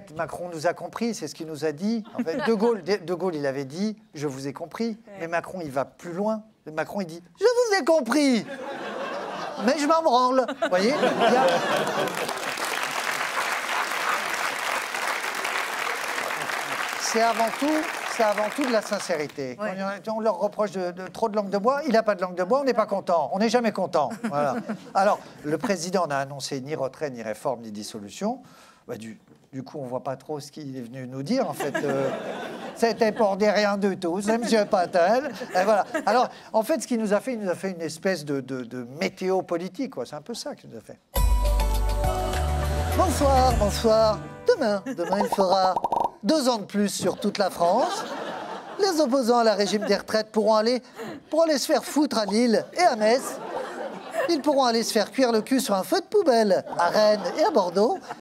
fait, Macron nous a compris, c'est ce qu'il nous a dit. En fait, De Gaulle, il avait dit « je vous ai compris ». Mais Macron, il va plus loin. Macron, il dit « je vous ai compris ». Mais je m'en branle. Vous voyez, c'est avant tout de la sincérité. Ouais. Quand on leur reproche de trop de langue de bois, il n'a pas de langue de bois, on n'est pas content. On n'est jamais content. Voilà. Alors, le président n'a annoncé ni retrait, ni réforme, ni dissolution. Bah, du coup, on ne voit pas trop ce qu'il est venu nous dire, en fait. C'était pour dire rien du tout, c'est M. Patel. Et voilà. Alors, en fait, ce qu'il nous a fait, il nous a fait une espèce de météo politique, quoi. C'est un peu ça qu'il nous a fait. Bonsoir, bonsoir. Demain, il fera 2 ans de plus sur toute la France. Les opposants à la régime des retraites pourront aller se faire foutre à Lille et à Metz. Ils pourront aller se faire cuire le cul sur un feu de poubelle à Rennes et à Bordeaux.